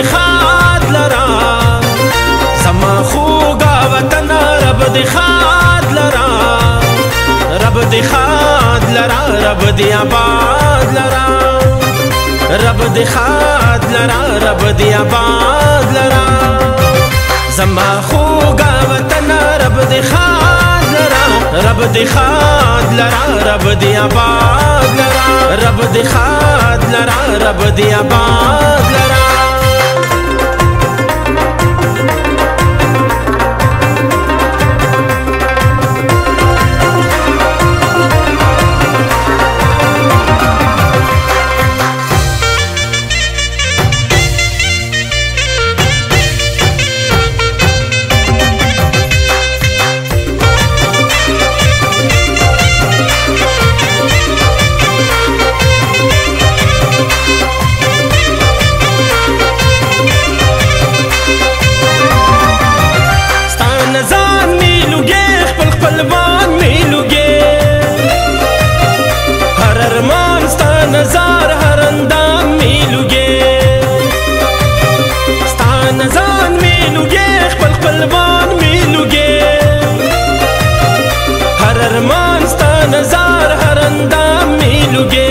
خاد لرا زما خوږه وطن رب دې خاد لرا رب دې خاد لرا رب دې آباد لرا رب دې خاد لرا رب دې آباد لرا زما خوږه وطن رب دې خاد لرا رب دې خاد لرا رب دې آباد لرا رب دې خاد لرا رب دې آباد لرا नजार हर अंदाम मिलूगे स्तान जान मिलूगे खपल खपलवान मिलूगे हर अरमान स्तान जार हर अंदाम मिलूगे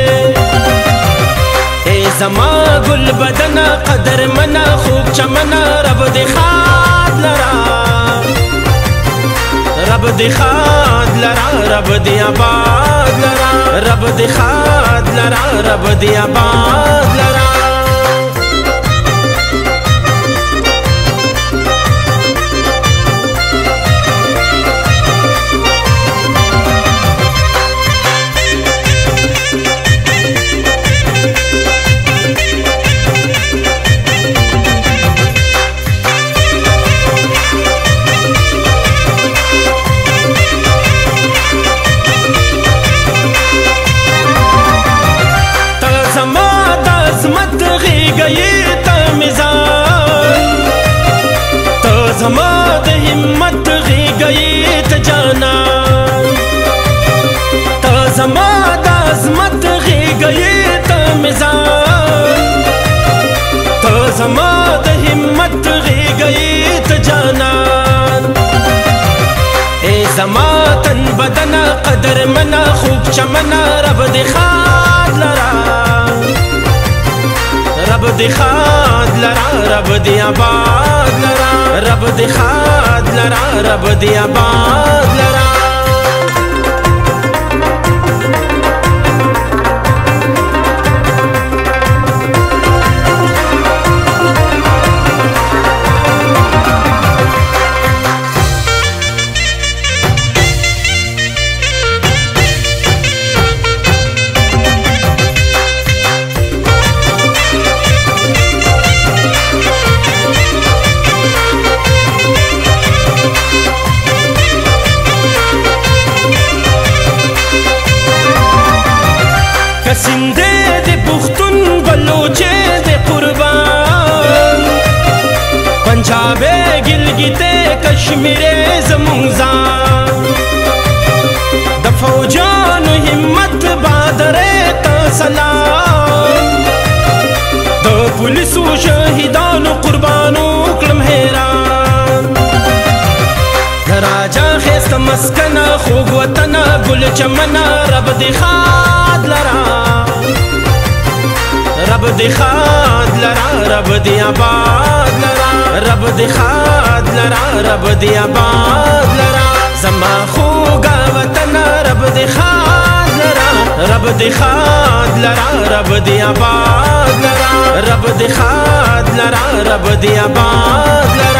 ए जमा गुल बदना कदर मना खूब चमना रब दे खाद लरा रब दे खाद लरा रब दे आबाद लरा रब दे खाद लरा रब दे आबाद लरा زما د همت غیږی ته جانا تا زما د عظمت غیږی ته میزان تا زما د همت غیږی ته جانا ای زما تن بدن قدر منا خوب چمنا رب دې خاد لرا رب دې خاد لرا رب دې آباد لرا رب دې خاد لرا رب دې آباد لرا سندے دے پختون بلوچے دے قربان پنجابے گلگتے کشمیرے زمونزان د فوجان همت بادرے تا سلام د پولیسو شہیدانو قربانو کلم حیران راجا خیست مسکنا خوگ وطنا گل چمنا رب دې خاد لرا رب دې خاد لرا رب دې آباد لرا رب دې خاد لرا رب دې آباد لرا زما خوږه وطن رب دې خاد لرا رب دې خاد لرا رب دې آباد لرا رب دې خاد لرا رب دې آباد لرا